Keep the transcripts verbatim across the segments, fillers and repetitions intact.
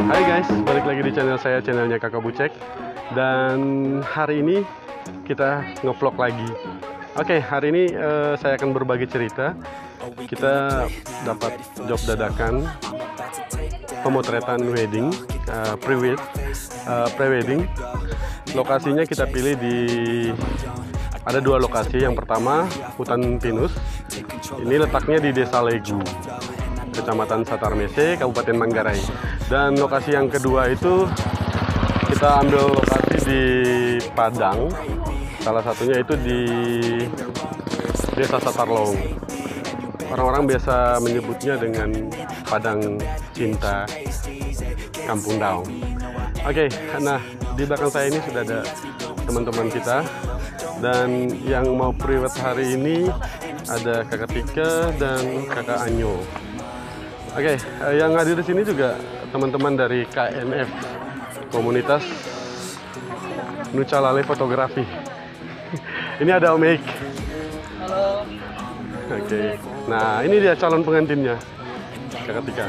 Hai guys, balik lagi di channel saya, channelnya Kakak Bucek. Dan hari ini kita ngevlog lagi. Oke, hari ini uh, saya akan berbagi cerita. Kita dapat job dadakan pemotretan wedding, uh, pre-wed, uh, pre-wedding. Lokasinya kita pilih di ada dua lokasi. Yang pertama hutan pinus. Ini letaknya di Desa Legu, Kecamatan Satarmese, Kabupaten Manggarai. Dan lokasi yang kedua itu kita ambil lokasi di Padang. Salah satunya itu di Desa Satarlong. Orang-orang biasa menyebutnya dengan Padang Cinta Kampung Daung. Oke, nah di belakang saya ini sudah ada teman-teman kita. Dan yang mau priwet hari ini ada Kakak Tika dan Kakak Anyo. Oke, yang hadir di sini juga teman-teman dari K N F, Komunitas Nucalale Fotografi. Ini ada Om Eik. Halo. Oke, nah ini dia calon pengantinnya, Kakak Tika.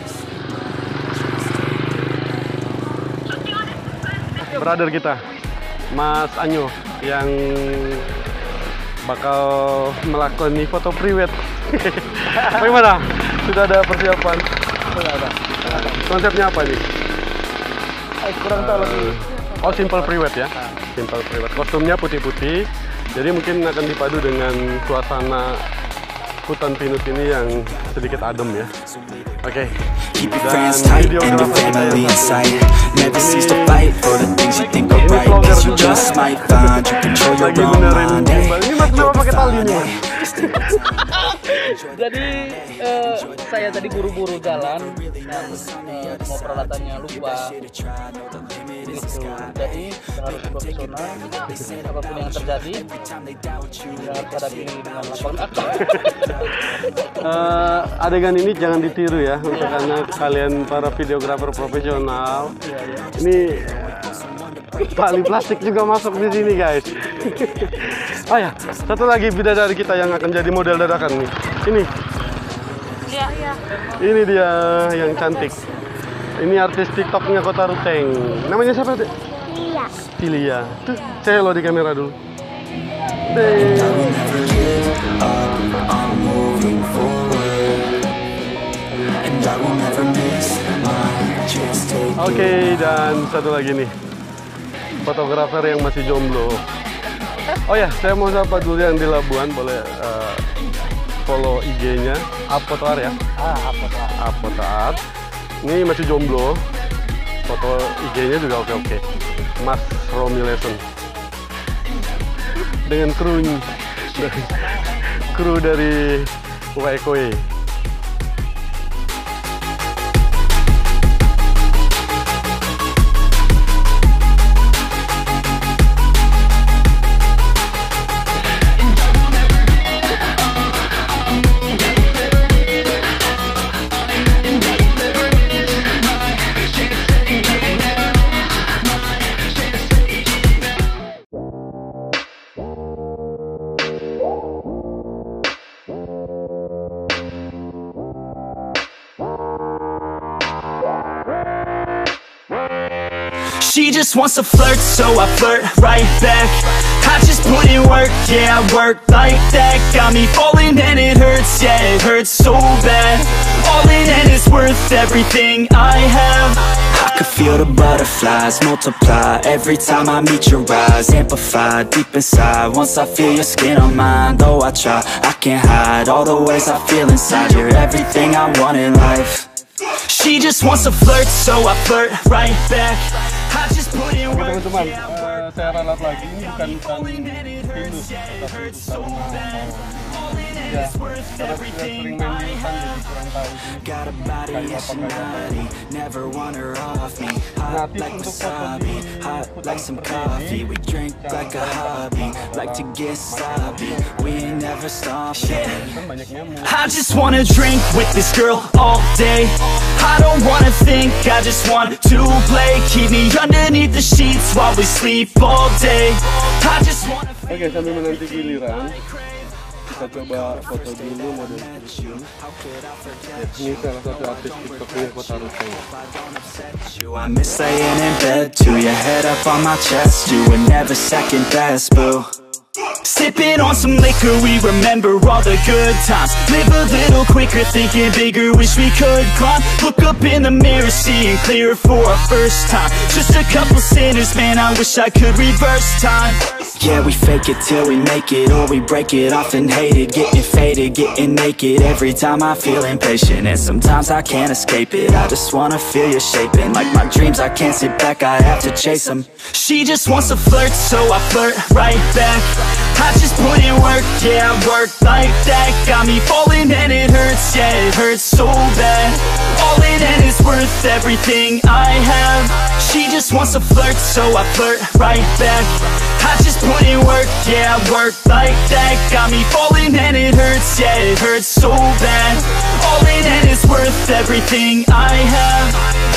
Brother kita, Mas Anyo, yang bakal melakoni foto priwet. Bagaimana? Sudah ada persiapan? Sudah ada. Konsepnya apa nih? Eh, kurang tahu lagi. Oh, simple priwet ya? Simple priwet. Kostumnya putih-putih, jadi mungkin akan dipadu dengan suasana hutan pinus ini yang sedikit adem ya. Oke. Dan videografer kita yang lagi benerin gimbal. Ini mas kenapa pakai tali nih mas? Jadi uh, saya tadi buru-buru jalan dan uh, mau peralatannya lupa. Gitu. Jadi harus profesional. Apapun yang terjadi, ya harus hadapi dengan lapang dada. uh, adegan ini jangan ditiru ya, untuk karena kalian para videografer profesional. Ya, ya. Ini tali plastik juga masuk di sini guys. Oh ya, satu lagi bidadari kita yang akan jadi model dadakan nih. Ini. Iya, iya. Ini dia yang cantik. Ini artis TikToknya Kota Ruteng. Namanya siapa deh? Iya. Tilia. Tuh, saya lo di kamera dulu. Deh. Oke, dan satu lagi nih, fotografer yang masih jomblo. Oh ya, saya mau sapa dulu yang di Labuan, boleh uh, follow I G-nya Apotar ya. Ah, Apotar. Apotar. Ini masih jomblo. Foto I G-nya juga oke-oke. Mas Romi Lesson. Dengan kru kru dari Waekoe. She just wants to flirt, so I flirt right back. I just put in work, yeah, I work like that. Got me falling and it hurts, yeah, it hurts so bad. All in and it's worth everything I have. I could feel the butterflies multiply every time I meet your eyes. Amplify deep inside once I feel your skin on mine. Though I try, I can't hide all the ways I feel inside. You're everything I want in life. She just wants to flirt, so I flirt right back. I just put in Oke work, teman-teman, yeah, I uh, work saya ralat lagi. Ini bukan hutan all in and it pinus, hurts, yeah, it tapi hurts so hutan bad. All in and ya, it's worth karena sudah everything sering main I di hutan have. jadi kurang tahu sini Got a body, kayu yeah, apa she kayu apa. naughty. Never want her off me. Hot Natif like untuk foto wasabi, di hot hutan like some seperti coffee. ini. We drink like a hobby, like to get sloppy. We ain't never stopping. Banyak nyamuk. I just wanna drink with this girl all day. I don't wanna think, I just want to play. Keep me underneath the sheets while we sleep all day. I just wanna Oke, sambil menanti giliran, Kita coba foto dulu model ini. Ini salah satu artis TikTok yang kota Ruseng. I miss laying in bed to your head up on my chest. You were never second best, boo. Sipping on some liquor, we remember all the good times. Live a little quicker, thinking bigger, wish we could climb. Look up in the mirror, seeing clearer for our first time. Just a couple sinners, man, I wish I could reverse time. Yeah, we fake it till we make it, or we break it off and hate it. Getting faded, getting naked, every time I feel impatient. And sometimes I can't escape it, I just wanna feel you shaping. Like my dreams, I can't sit back, I have to chase them. She just wants to flirt, so I flirt right back. I just put in work, yeah, I work like that. Got me falling and it hurts, yeah, it hurts so bad. All in and it's worth everything I have. She just wants to flirt, so I flirt right back. I just put in work, yeah, I work like that. Got me falling and it hurts, yeah, it hurts so bad. All in and it's worth everything I have.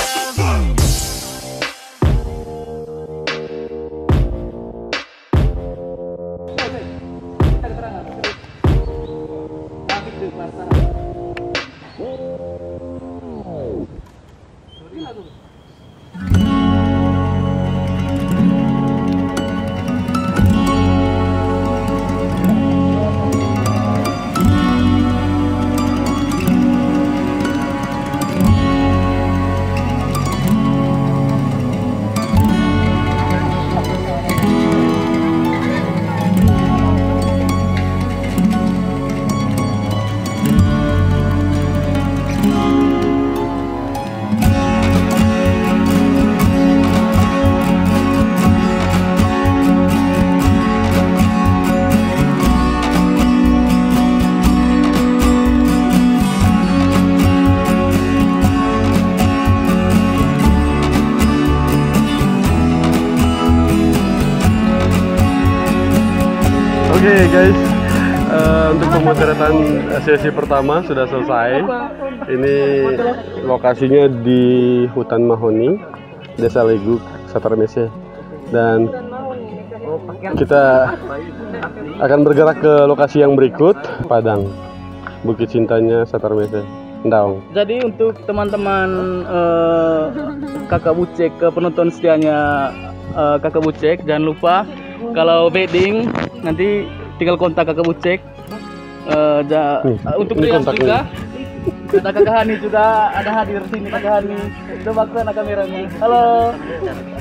Oke okay, guys, uh, untuk pemotretan sesi pertama sudah selesai. Ini lokasinya di Hutan Mahoni, Desa Leguk, Satarmese. Dan kita akan bergerak ke lokasi yang berikut, Padang, Bukit Cintanya, Satarmese, Ndaung. Jadi untuk teman-teman uh, Kakak Bucek, ke penonton setianya uh, Kakak Bucek, jangan lupa kalau wedding nanti tinggal kontak Kakak Bucek. Uh, ja, hmm, uh, untuk Rias juga, ada Kakak Hani juga ada hadir sini. Kakak Hani, coba ke kameranya. Halo.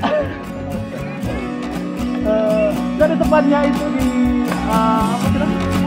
uh, jadi tempatnya itu di uh, apa sih?